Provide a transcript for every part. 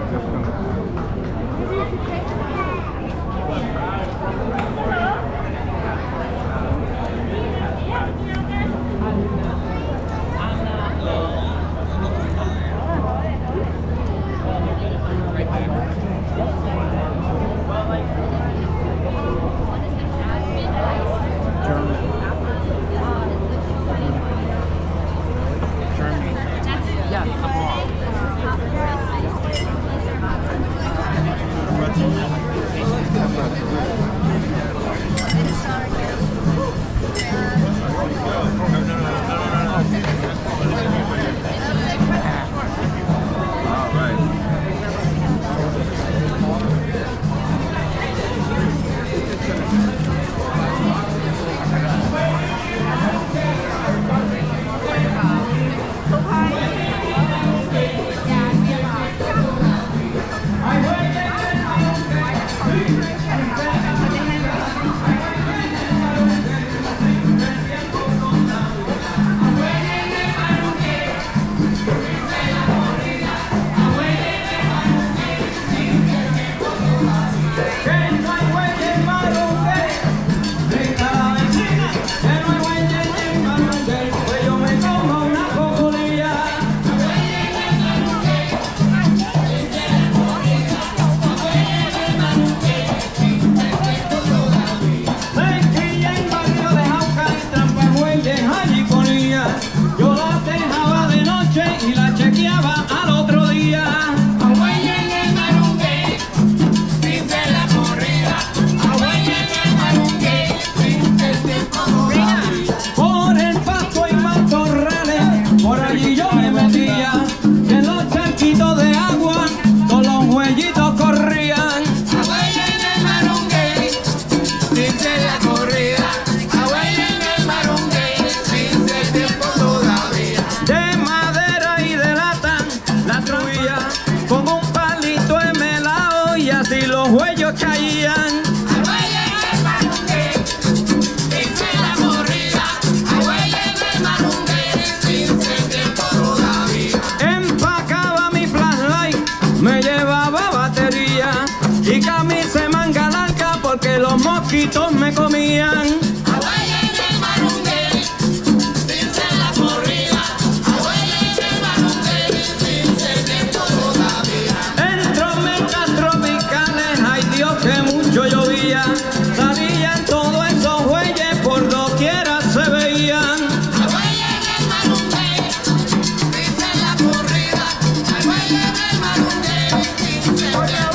mosquitos me comían. Abuela en el marunguel, sin ser la corrida. Abuela en el marunguel, sin ser tiempo todavía. En tormentas tropicales, ay Dios que mucho llovía. Salían todos esos bueyes, por doquiera se veían. Abuela en el marunguel, sin ser la corrida. Abuela en el marunguel, sin ser tiempo todavía.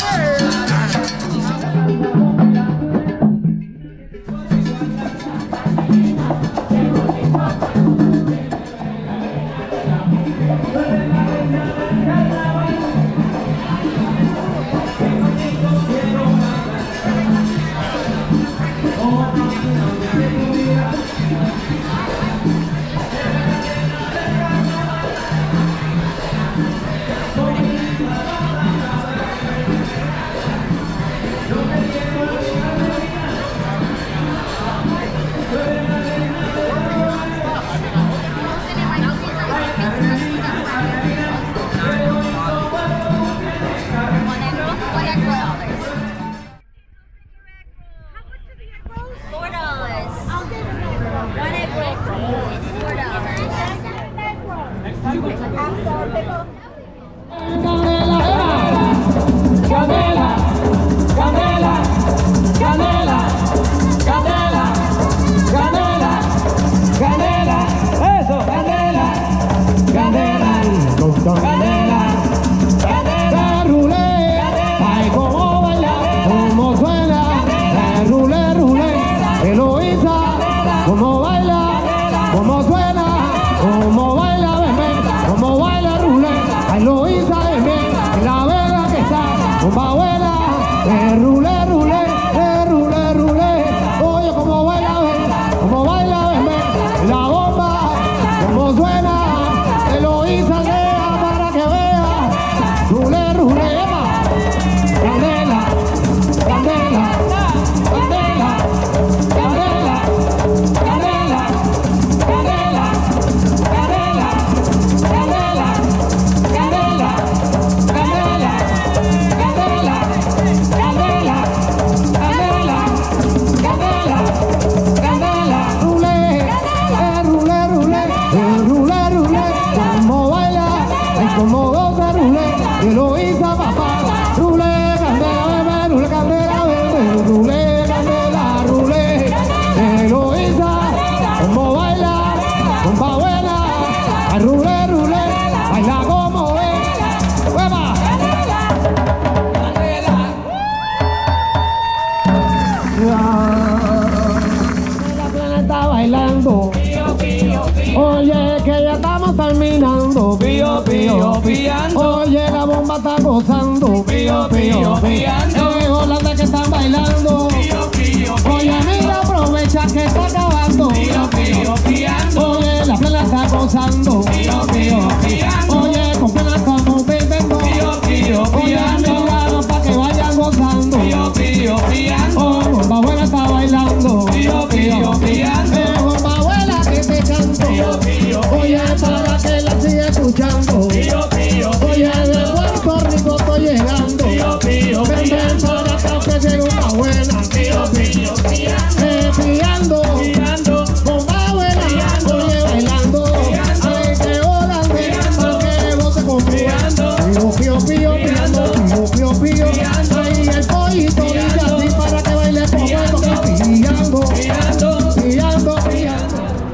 Oye, que ya estamos terminando. Pío, pío, píando. Oye, la bomba está gozando. Pío, pío, píando. En Holanda que están bailando. Pío, pío, Oye, mira, aprovecha que está acabando. pío, pío, píando. Oye, la plena está gozando. Pío, pío, píando. Oye, con plena estamos bebiendo. Pío, pío, Oye, píando. mira, pa' que vayan gozando. Pío, pío, píando. Oh, bomba buena está bailando. Pío, pío, píando. Bomba buena que te canto. Pío, pío, Oye, para que la siga escuchando. pío, pío, Oye, de Puerto Rico estoy llegando. pío, pío, Ven, ven para acá que llega una buena. pío, pío, Pillando, píando. bomba buena, oye, bailando. Ay, que volando, para que vote conmigo. Pío, pío, pillando, pío, pío. Ay, el pollito dice así para que baile como pillando, Píando. pillando, pillando.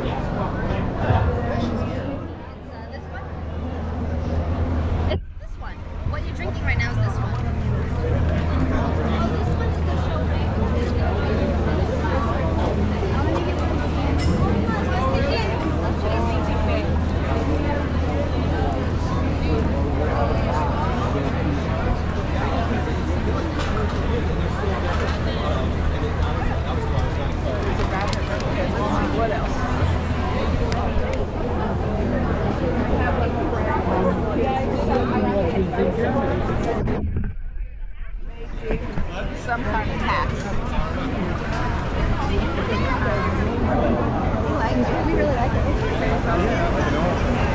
It's this one. What you're drinking right now is this one. Oh, this one is the Chardonnay. Some kind of tax. We like it. We really like it.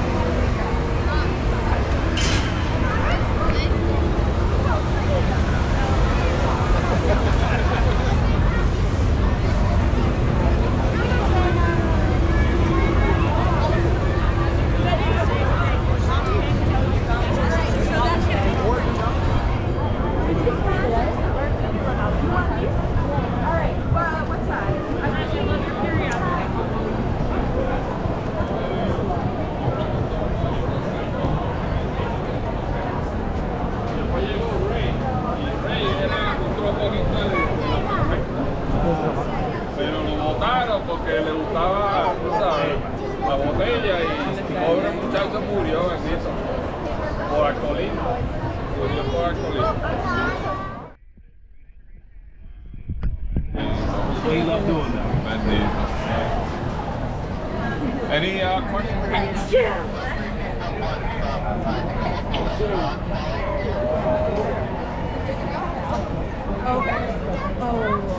Pero lo botaron porque le gustaba, tú sabes, la botella y el pobre muchacho murió, bendito, por alcoholismo. Murió por alcoholismo. So you love doing that? Bendito. Any questions? Okay. Oh.